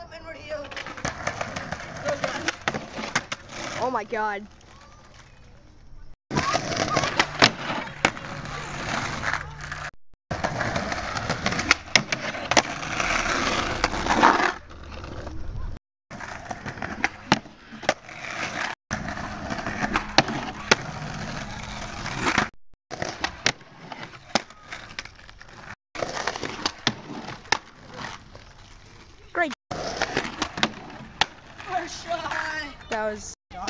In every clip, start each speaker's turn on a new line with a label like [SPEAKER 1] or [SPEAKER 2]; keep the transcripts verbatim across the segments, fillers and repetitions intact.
[SPEAKER 1] inward heel.
[SPEAKER 2] Oh my god. Great.
[SPEAKER 1] First try.
[SPEAKER 2] That was.
[SPEAKER 1] Yeah.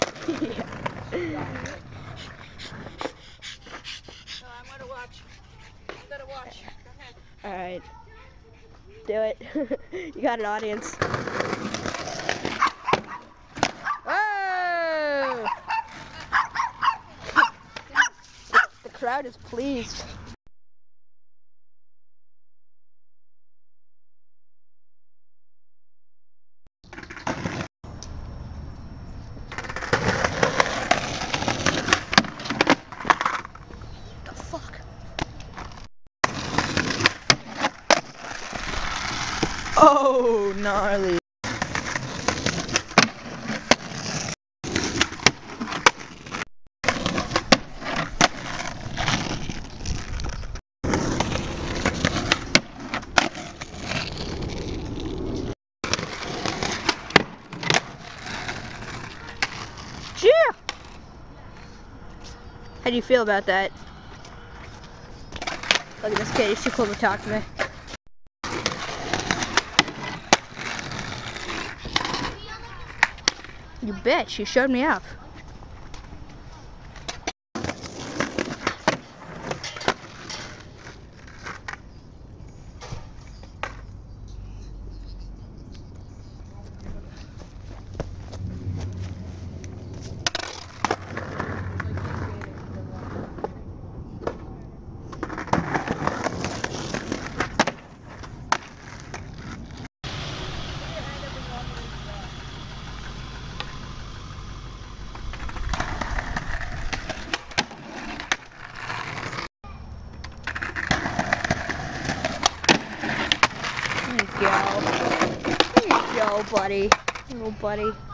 [SPEAKER 1] So I'm gonna watch. I'm gonna watch. Go ahead.
[SPEAKER 2] Alright. Do it. You got an audience. Whoa! The crowd is pleased. The fuck?
[SPEAKER 1] Oh, gnarly.
[SPEAKER 2] Yeah. How do you feel about that? Look at this kid, he's too cool to talk to me. You bitch, you showed me up. There you go. There you go, buddy. Little buddy.